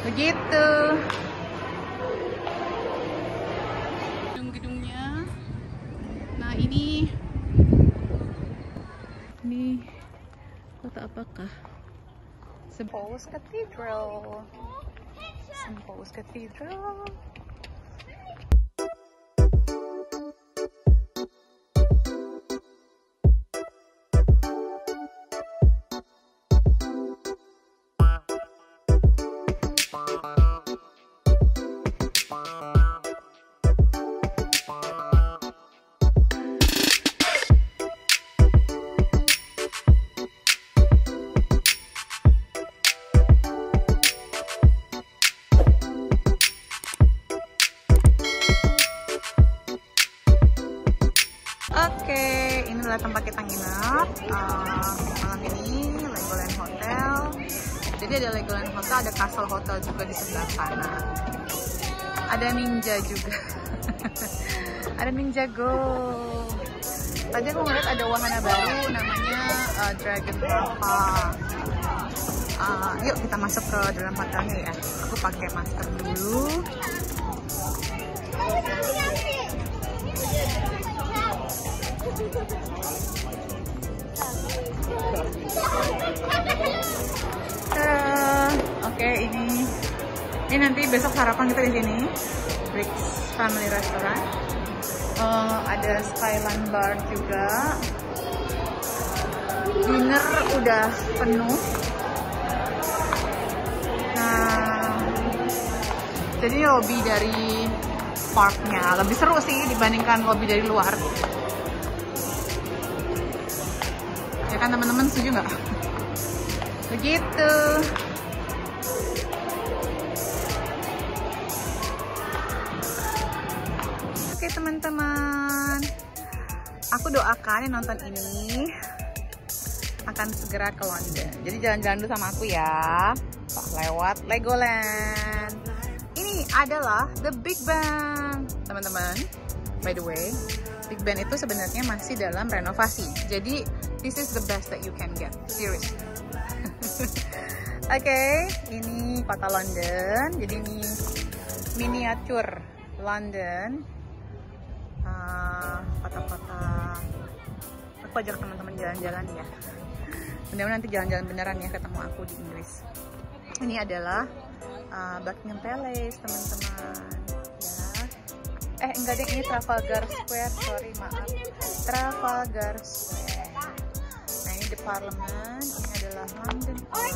Begitu. Gedung-gedungnya. Nah, ini kota apakah? St. Paul's Cathedral. St. Paul's Cathedral. Oke, ini adalah tempat kita nginep malam ini, Legoland Hotel. Jadi ada Legoland Hotel, ada Castle Hotel juga di sebelah sana. Ada Ninja juga. Ada Ninjago. Tadi aku ngeliat ada wahana baru namanya Dragon Lava. Yuk kita masuk ke dalam hotelnya ya. Aku pakai masker dulu. Oke, ini nanti besok sarapan kita di sini, Bricks Family Restaurant. Ada Skyline Bar juga. Dinner udah penuh. Nah, jadi lobby dari parknya lebih seru sih dibandingkan lobby dari luar. Ya kan teman-teman, setuju nggak? Begitu. Oke teman-teman, aku doakan yang nonton ini akan segera ke London. Jadi jalan-jalan dulu sama aku ya, lewat Legoland. Ini adalah The Big Ben, teman-teman. By the way, Big Ben itu sebenarnya masih dalam renovasi. Jadi this is the best that you can get, seriously. Oke, ini kota London. Jadi ini miniatur London. Kota-kota. Aku ajak teman-teman jalan-jalan ya. Mudah-mudahan nanti jalan-jalan beneran ya, ketemu aku di Inggris. Ini adalah Buckingham Palace, teman-teman. Ya. Enggak deh, ini Trafalgar Square. Sorry, maaf. Trafalgar Square. Nah, ini the Parliament. Ini adalah London Eye.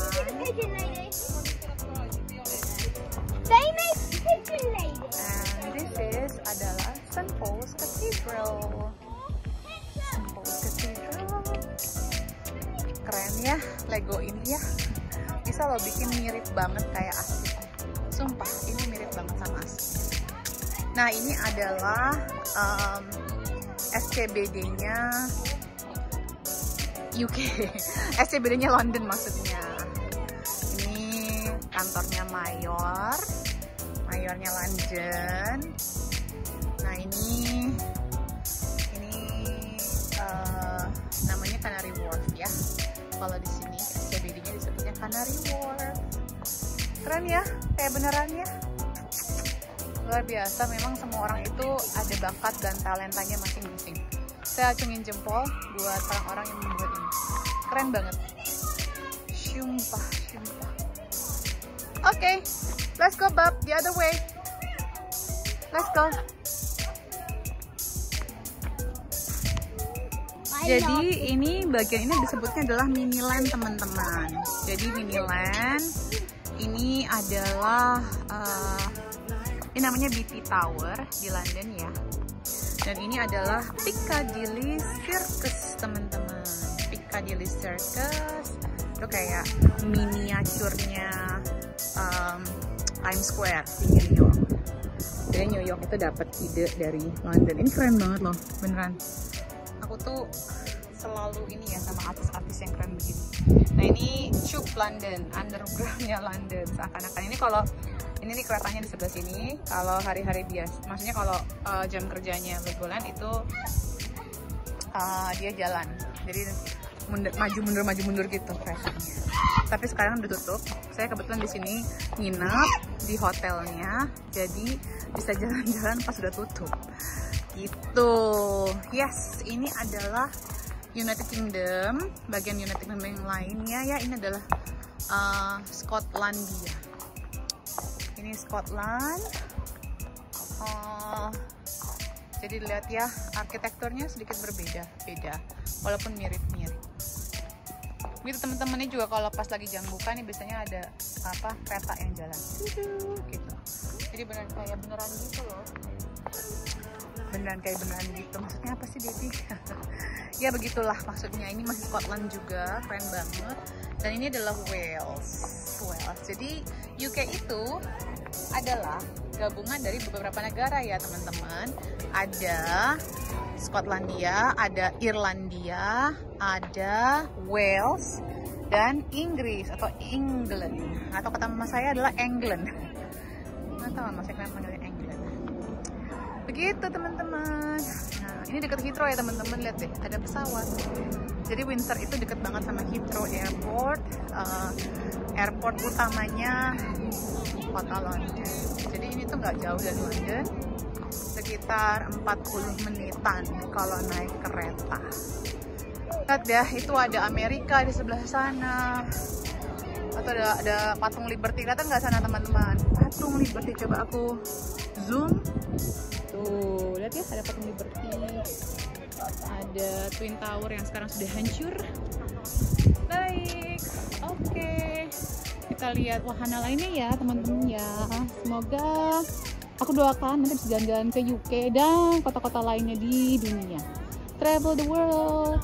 And this is adalah St. Paul's Cathedral. St. Paul's Cathedral. Keren ya, Lego ini ya. Bisa lo bikin mirip banget kayak asli. Sumpah, ini mirip banget sama asli. Nah, ini adalah SCBD-nya UK. SCBD-nya London maksudnya. Ini kantornya mayornya London. Nah, ini namanya Canary Wharf ya. Kalau di sini SCBD-nya disebutnya Canary Wharf. Keren ya, kayak beneran ya. Luar biasa, memang semua orang itu ada bakat dan talentanya masing-masing. Saya acungin jempol buat orang-orang yang membuat ini. Keren banget. Sumpah. Oke, let's go Bob, the other way. Let's go. Jadi ini bagian ini disebutnya adalah Miniland, teman-teman. Jadi Miniland ini adalah ini namanya BT Tower di London ya. Dan ini adalah Piccadilly Circus, teman-teman. Piccadilly Circus itu kayak miniaturnya Times Square di New York. Jadi New York itu dapat ide dari London. Ini keren banget loh, beneran. Aku tuh selalu ini ya sama artis-artis yang keren begini. Nah, ini Tube London, undergroundnya London. Seakan-akan ini kalau ini nih keretanya di sebelah sini. Kalau hari-hari biasa, maksudnya kalau jam kerjanya Legoland itu dia jalan. Jadi maju mundur gitu keretanya. Tapi sekarang udah tutup. Saya kebetulan di sini nginep di hotelnya, jadi bisa jalan-jalan pas udah tutup. Gitu. Yes, ini adalah United Kingdom. Bagian United Kingdom yang lainnya ya, ini adalah Skotlandia. Ini Scotland. Jadi lihat ya, arsitekturnya sedikit berbeda, walaupun mirip-mirip. Gitu teman-teman, ini juga kalau pas lagi jam buka nih biasanya ada apa kereta yang jalan, gitu. Jadi beneran gitu loh. Beneran gitu. Maksudnya apa sih, Devi? Ya begitulah maksudnya. Ini masih Scotland juga, keren banget. Dan ini adalah Wales. Jadi UK itu adalah gabungan dari beberapa negara ya teman-teman. Ada Skotlandia, ada Irlandia, ada Wales, dan Inggris atau England. Atau kata mama saya adalah England. Nggak tahu mama saya kenapa panggilnya England. Begitu teman-teman. Nah, ini dekat Heathrow ya teman-teman, lihat deh, ada pesawat. Jadi Windsor itu dekat banget sama Heathrow Airport. Airport utamanya kota London. Jadi ini tuh nggak jauh dari London, sekitar 40 menitan kalau naik kereta. Lihat ya, itu ada Amerika di sebelah sana. Atau ada patung Liberty, kelihatan nggak sana teman-teman? Patung Liberty, coba aku zoom. Tuh, lihat ya, ada patung Liberty. Ada Twin Tower yang sekarang sudah hancur. Baik, oke. Kita lihat wahana lainnya ya teman-teman ya. Semoga aku doakan nanti bisa jalan-jalan ke UK dan kota-kota lainnya di dunia. Travel the world.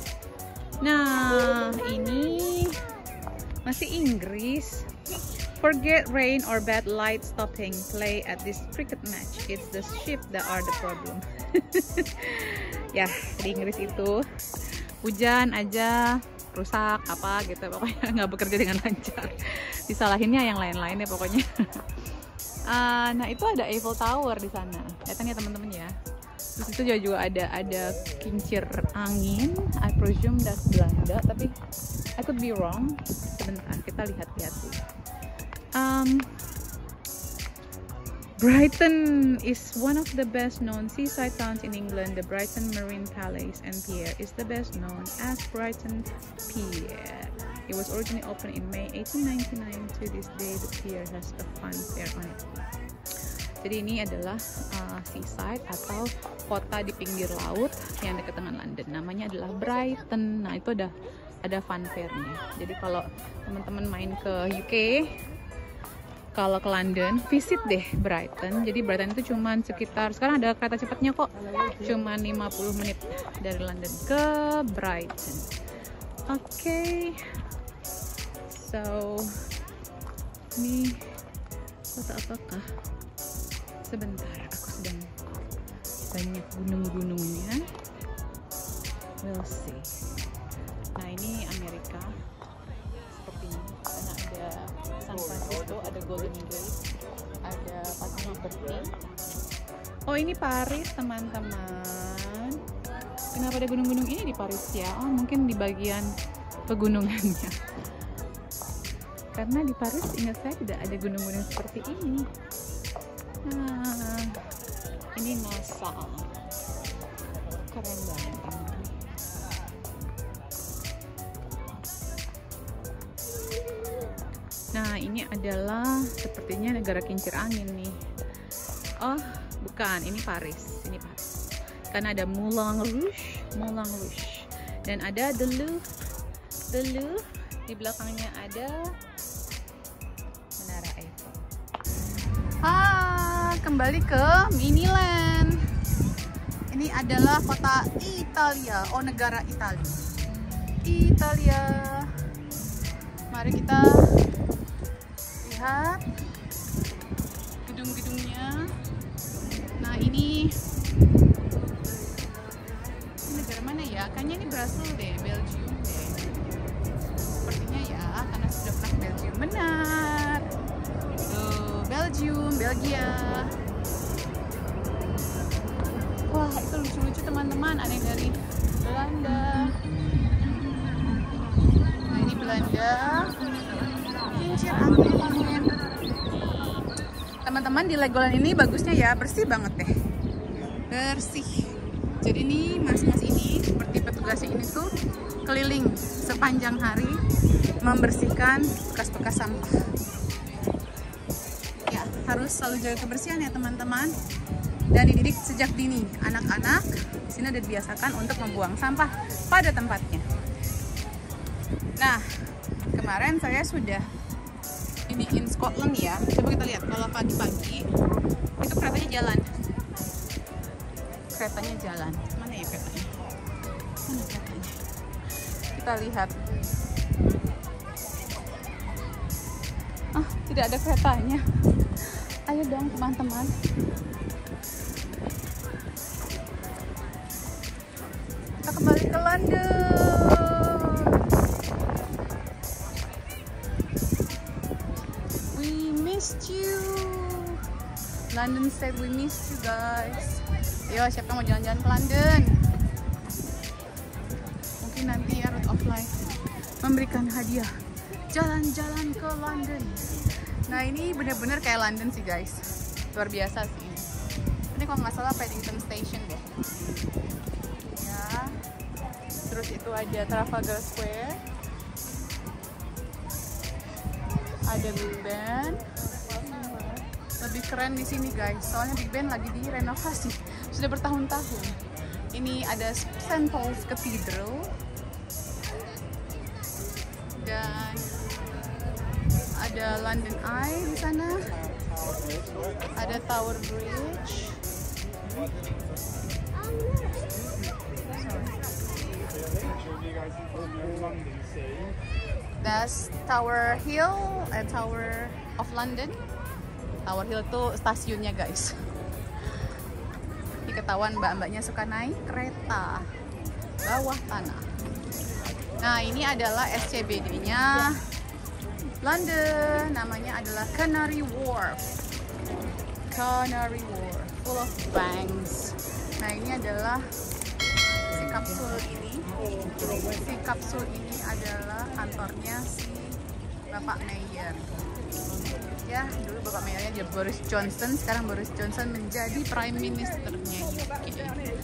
Nah, ini masih Inggris. Forget rain or bad light stopping play at this cricket match. It's the ship that are the problem. Ya, di Inggris itu hujan aja rusak apa gitu, pokoknya nggak bekerja dengan lancar. Disalahinnya yang lain-lainnya pokoknya. Nah itu ada Eiffel Tower di sana, lihat ya teman-teman ya. Terus itu juga ada kincir angin. I presume that's Belanda, tapi I could be wrong. Sebentar kita lihat-lihat dulu. Brighton is one of the best known seaside towns in England. The Brighton Marine Palace and Pier is the best known as Brighton Pier. It was originally opened in May 1899. To this day, the pier has a fun fair on it. Jadi ini adalah seaside atau kota di pinggir laut yang dekat dengan London. Namanya adalah Brighton. Nah itu ada fun fair-nya. Jadi kalau teman-teman main ke UK, kalau ke London, visit deh Brighton. Jadi Brighton itu cuman sekitar, sekarang ada kereta cepatnya kok, cuman 50 menit dari London ke Brighton. Oke. So ini kota apakah? Sebentar, aku sedang banyak gunung-gunungnya. We'll see. Nah ini Amerika. Karena ada San Francisco, ada Golden Gate, ada patung Liberty. Oh ini Paris teman-teman. Kenapa ada gunung-gunung ini di Paris ya? Oh mungkin di bagian pegunungannya. Karena di Paris ingat saya tidak ada gunung-gunung seperti ini. Nah ini NASA. Keren banget. Nah ini adalah sepertinya negara kincir angin nih. Oh bukan, ini Paris. Ini Paris. Karena ada Moulin Rouge, dan ada The Louvre. Di belakangnya ada Menara Eiffel. Kembali ke Miniland. Ini adalah kota Italia. Oh negara Italia. Mari kita lihat gedung-gedungnya. Nah ini negara mana ya? Kayaknya ini Brussels deh, Belgium deh. Sepertinya ya, karena sudah pernah ke Belgium. Benar. Tuh, Belgium, Belgia. Wah itu lucu-lucu teman-teman. Ada yang dari Belanda. Belanda. Kincir angin. Teman-teman, di Legoland ini bagusnya ya, bersih banget deh. Bersih. Jadi ini mas-mas ini seperti petugasnya ini tuh keliling sepanjang hari membersihkan bekas-bekas sampah. Ya, harus selalu jaga kebersihan ya teman-teman. Dan dididik sejak dini, anak-anak di sini udah dibiasakan untuk membuang sampah pada tempatnya. Nah, kemarin saya sudah ini in Scotland ya. Coba kita lihat kalau pagi-pagi itu keretanya jalan. Keretanya jalan. Mana ya keretanya? Mana keretanya? Kita lihat. Ah, tidak ada keretanya. Ayo dong teman-teman. Kita kembali ke London. We missed you. London said we missed you guys. Yo, siapa yang mau jalan-jalan ke London? Mungkin nanti ya Road of Life memberikan hadiah jalan-jalan ke London. Nah, ini bener-bener kayak London sih guys. Luar biasa sih. Ini kalau nggak salah Paddington Station deh. Ya. Terus itu ada Trafalgar Square. Ada Big Ben. Lebih keren di sini guys, soalnya Big Ben lagi direnovasi sudah bertahun-tahun. Ini ada St. Paul's Cathedral dan ada London Eye di sana. Ada Tower Bridge. That's Tower Hill, Tower of London. Tower Hill itu stasiunnya guys. Ini ketahuan mbak-mbaknya suka naik kereta bawah tanah. Nah, ini adalah SCBD-nya London. Namanya adalah Canary Wharf. Canary Wharf, full of banks. Nah, ini adalah si kapsul ini. Si kapsul ini adalah kantornya si Bapak Mayor. Ya, dulu Bapak Mayornya Boris Johnson, sekarang Boris Johnson menjadi Prime Ministernya UK.